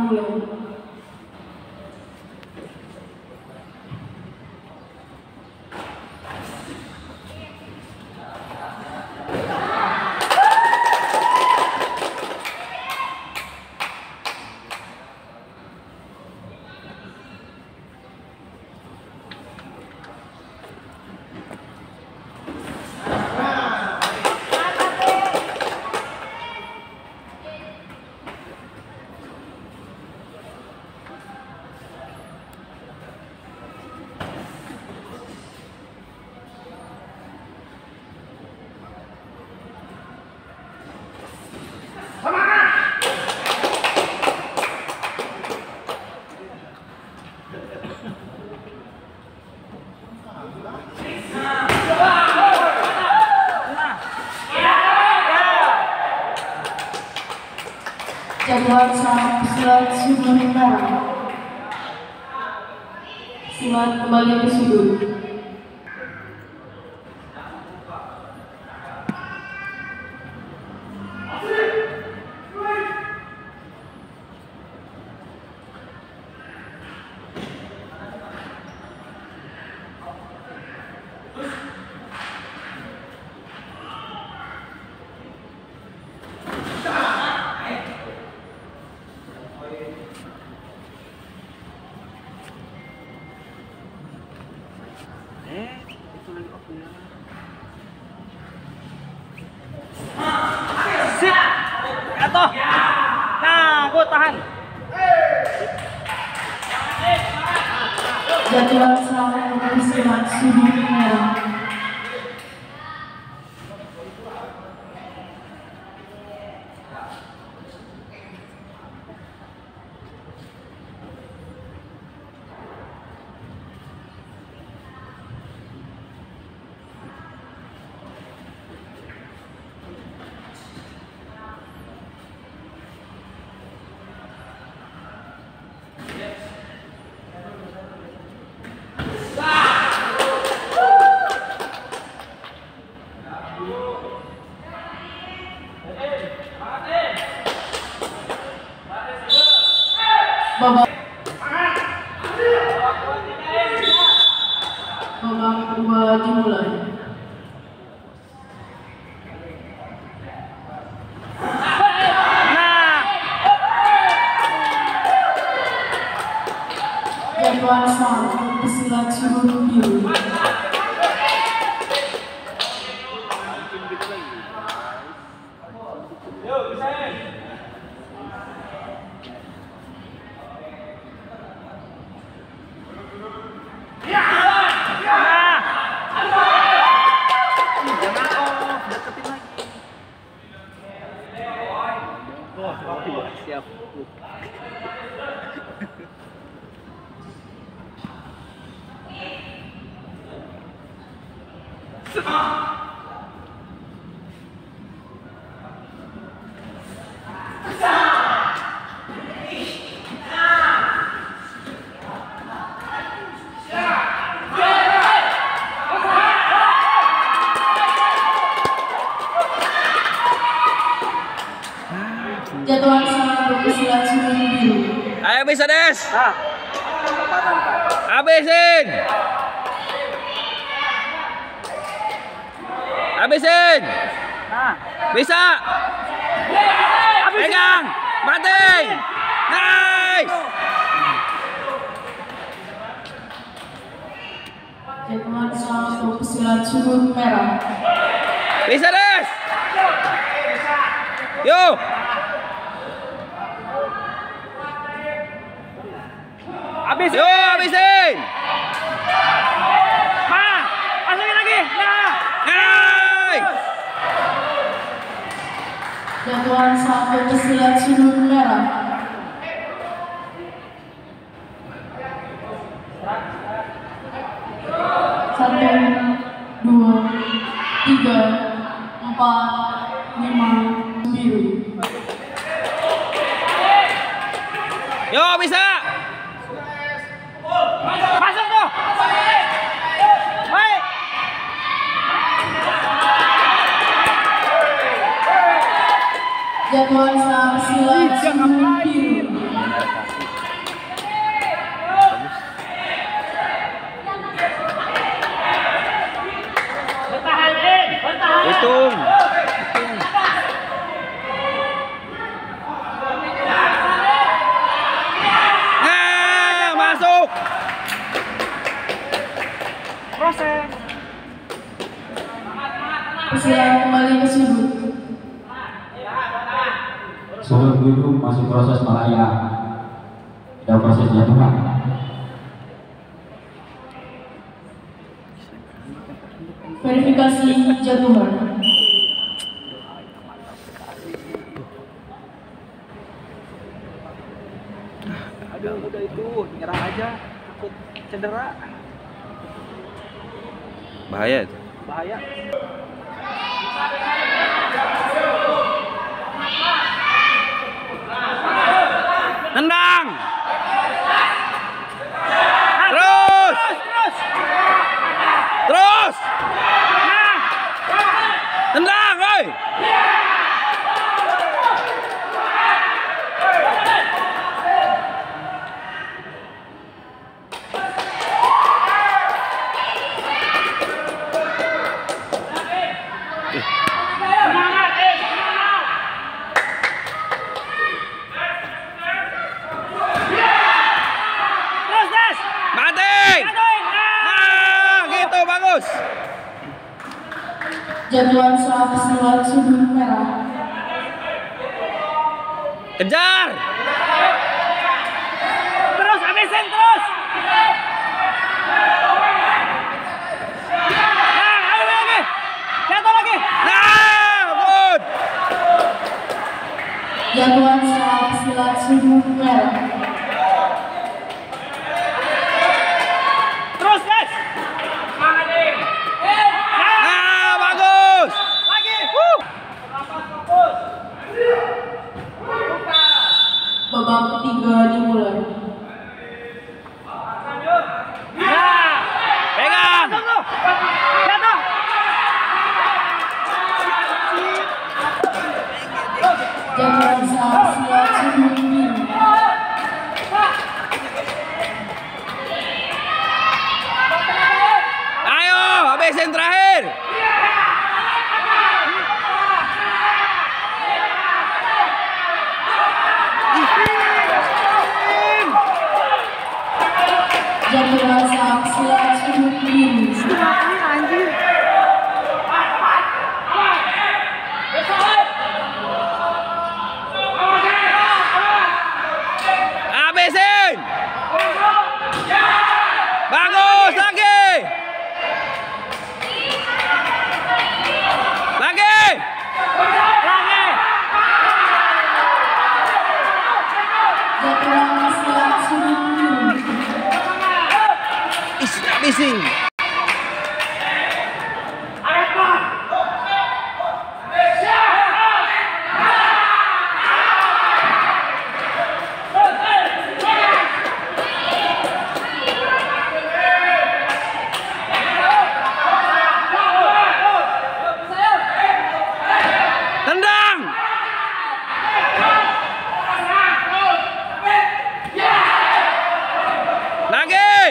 dimulai. Jadwal sang silat sudut merah. Silat kembali ke sudut. Itu lagi aku ya. Siap. Jatuh. Nah, gue tahan. Jadwal sang silat sudut merah. Babak kedua dimulai. Jadwal sang pesilat sudut biru. Siap. Jadwal sang pesilat sudut biru. Ayo bisa Des. Ah. Habisin. Habisin. Nah. Bisa. Pegang. Banting. Nice. Jadwal sang pesilat sudut merah. Bisa Des. Yuk. Habisin. Yuk habisin. Nah, masukin lagi. Nah. Nice. Jadwal sang pesilat sudut merah. Satu, dua, tiga, empat, lima, biru. Yuk bisa. Masuk tuh. Baik. Jadwal sang silat sudut biru. Persilakan kembali ke sudut. Sudut duduk masih proses melayang. Ada proses jatuhan. Verifikasi jatuhan. Aduh, udah itu, nyerah aja, takut cedera, Bahaya itu. bahaya. Tendang. Terus. Terus. Tendang, oi. Terus, Des. Banting. Nah, gitu bagus. Jatuhan soal persilakan sudut merah. Kejar. Terus, habisin terus. Nah, ayo lagi. Jatuh lagi. Nah, good. Jatuhan soal persilakan sudut merah. Terus, Des. Nah, bagus. Lagi. Babak ketiga dimulai. Nah, Pegang. jatuh. Jatuh. Jatuhan soal persilakan sudut biru. Ayo, habisin terakhir. Jatuhan soal persilakan sudut biru. Habisin. Bagus lagi. Lagi. Jatuhan persilakan sudut biru. Habisin. Tendang. Lagi.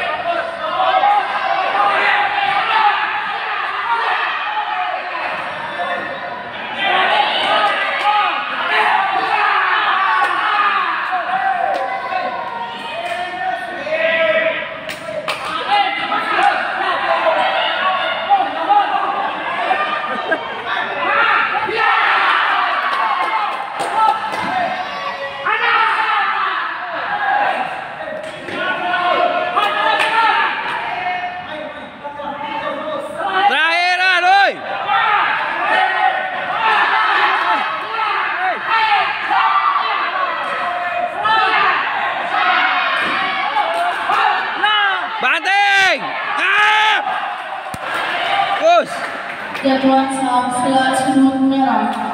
Terakhiran, oi. Banting. Ah. Bagus. Jatuhan soal persilakan sudut merah.